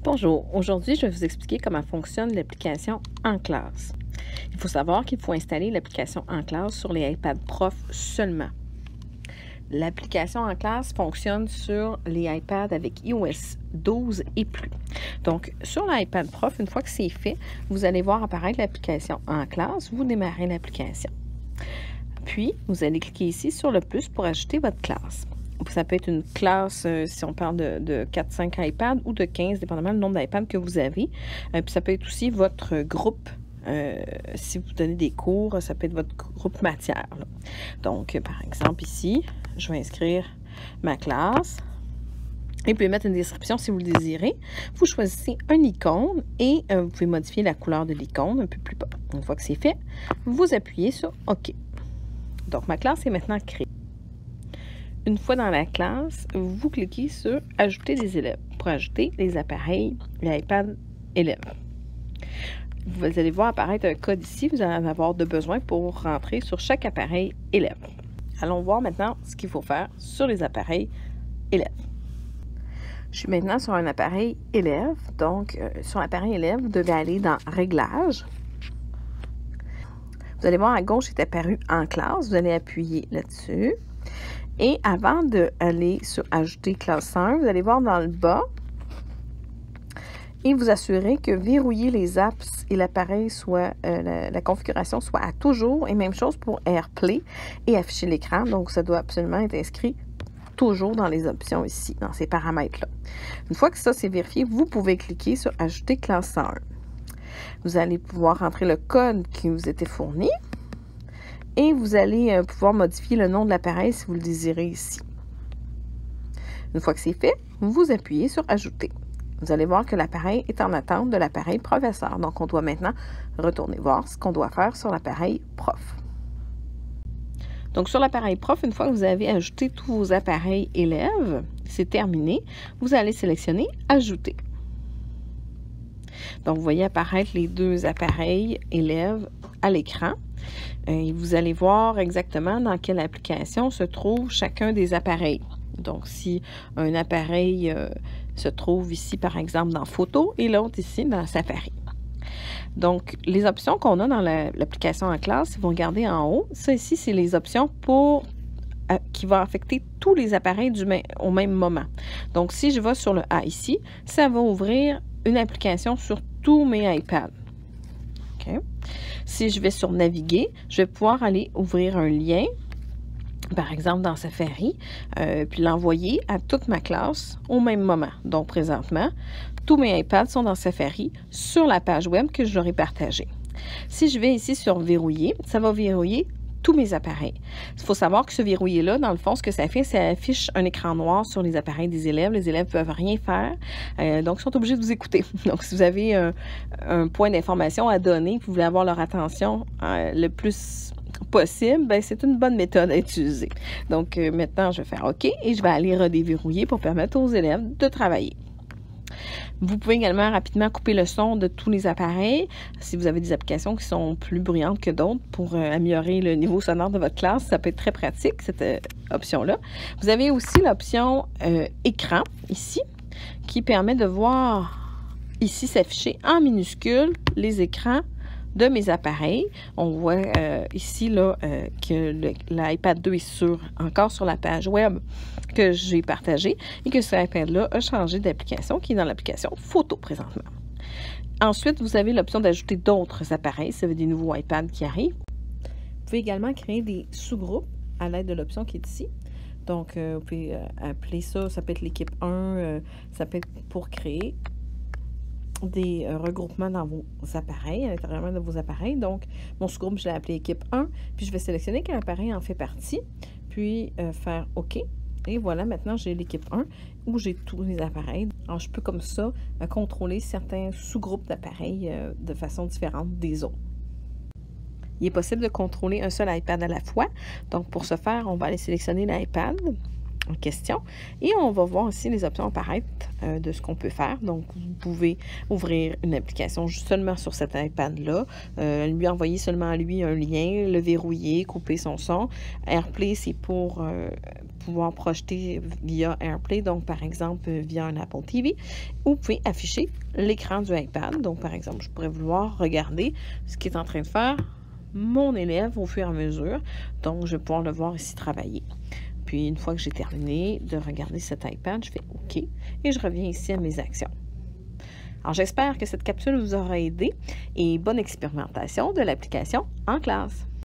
Bonjour, aujourd'hui je vais vous expliquer comment fonctionne l'application En Classe. Il faut savoir qu'il faut installer l'application En Classe sur les iPad Prof seulement. L'application En Classe fonctionne sur les iPads avec iOS 12 et plus. Donc sur l'iPad Prof, une fois que c'est fait, vous allez voir apparaître l'application En Classe, vous démarrez l'application. Puis vous allez cliquer ici sur le plus pour ajouter votre classe. Ça peut être une classe, si on parle de 4-5 iPads ou de 15, dépendamment du nombre d'iPads que vous avez. Puis ça peut être aussi votre groupe. Si vous donnez des cours, ça peut être votre groupe matière. Là. Donc, par exemple, ici, je vais inscrire ma classe. Et vous pouvez mettre une description si vous le désirez. Vous choisissez une icône et vous pouvez modifier la couleur de l'icône un peu plus bas. Une fois que c'est fait, vous appuyez sur OK. Donc, ma classe est maintenant créée. Une fois dans la classe, vous cliquez sur « Ajouter des élèves » pour ajouter les appareils, l'iPad élève. Vous allez voir apparaître un code ici. Vous allez en avoir de besoin pour rentrer sur chaque appareil élève. Allons voir maintenant ce qu'il faut faire sur les appareils élèves. Je suis maintenant sur un appareil élève. Donc, sur l'appareil élève, vous devez aller dans « Réglages ». Vous allez voir à gauche, est apparu « En classe ». Vous allez appuyer là-dessus. Et avant d'aller sur « Ajouter classe 1 », vous allez voir dans le bas et vous assurer que verrouiller les apps et l'appareil soit, la configuration soit à toujours. Et même chose pour AirPlay et afficher l'écran. Donc, ça doit absolument être inscrit toujours dans les options ici, dans ces paramètres-là. Une fois que ça c'est vérifié, vous pouvez cliquer sur « Ajouter classe 1 ». Vous allez pouvoir rentrer le code qui vous était fourni. Et vous allez pouvoir modifier le nom de l'appareil si vous le désirez ici. Une fois que c'est fait, vous appuyez sur « Ajouter ». Vous allez voir que l'appareil est en attente de l'appareil professeur. Donc, on doit maintenant retourner voir ce qu'on doit faire sur l'appareil prof. Donc, sur l'appareil prof, une fois que vous avez ajouté tous vos appareils élèves, c'est terminé, vous allez sélectionner « Ajouter ». Donc, vous voyez apparaître les deux appareils élèves à l'écran. Et vous allez voir exactement dans quelle application se trouve chacun des appareils. Donc, si un appareil se trouve ici, par exemple, dans Photos et l'autre ici dans Safari. Donc, les options qu'on a dans l'application En Classe, si vous regardez en haut, ça ici, c'est les options pour qui va affecter tous les appareils au même moment. Donc, si je vais sur le A ici, ça va ouvrir une application sur tous mes iPads. OK? Si je vais sur Naviguer, je vais pouvoir aller ouvrir un lien, par exemple dans Safari, puis l'envoyer à toute ma classe au même moment. Donc, présentement, tous mes iPads sont dans Safari sur la page web que je leur ai partagée. Si je vais ici sur Verrouiller, ça va verrouiller tous mes appareils. Il faut savoir que ce verrouiller-là, dans le fond, ce que ça fait, ça affiche un écran noir sur les appareils des élèves. Les élèves ne peuvent rien faire, donc ils sont obligés de vous écouter. Donc, si vous avez un point d'information à donner, que vous voulez avoir leur attention le plus possible, ben, c'est une bonne méthode à utiliser. Donc, maintenant, je vais faire OK et je vais aller redéverrouiller pour permettre aux élèves de travailler. Vous pouvez également rapidement couper le son de tous les appareils si vous avez des applications qui sont plus bruyantes que d'autres pour améliorer le niveau sonore de votre classe. Ça peut être très pratique, cette option-là. Vous avez aussi l'option écran ici qui permet de voir ici s'afficher en minuscules les écrans de mes appareils. On voit ici là, que l'iPad 2 est encore sur la page web que j'ai partagée et que ce iPad-là a changé d'application qui est dans l'application Photo présentement. Ensuite, vous avez l'option d'ajouter d'autres appareils. Ça veut dire des nouveaux iPads qui arrivent. Vous pouvez également créer des sous-groupes à l'aide de l'option qui est ici. Donc, vous pouvez appeler ça, ça peut être l'équipe 1, ça peut être pour créer des regroupements dans vos appareils, à l'intérieur de vos appareils. Donc, mon sous-groupe, je l'ai appelé équipe 1, puis je vais sélectionner quel appareil en fait partie, puis faire OK. Et voilà, maintenant, j'ai l'équipe 1 où j'ai tous les appareils. Alors, je peux comme ça contrôler certains sous-groupes d'appareils de façon différente des autres. Il est possible de contrôler un seul iPad à la fois. Donc, pour ce faire, on va aller sélectionner l'iPad. en question. Et on va voir aussi les options apparaître de ce qu'on peut faire. Donc, vous pouvez ouvrir une application seulement sur cet iPad-là, lui envoyer seulement à lui un lien, le verrouiller, couper son son. AirPlay, c'est pour pouvoir projeter via AirPlay, donc par exemple via un Apple TV. Ou vous pouvez afficher l'écran du iPad. Donc, par exemple, je pourrais vouloir regarder ce qu'il est en train de faire mon élève au fur et à mesure. Donc, je vais pouvoir le voir ici travailler. Puis, une fois que j'ai terminé de regarder cet iPad, je fais OK et je reviens ici à mes actions. Alors, j'espère que cette capsule vous aura aidé et bonne expérimentation de l'application en classe.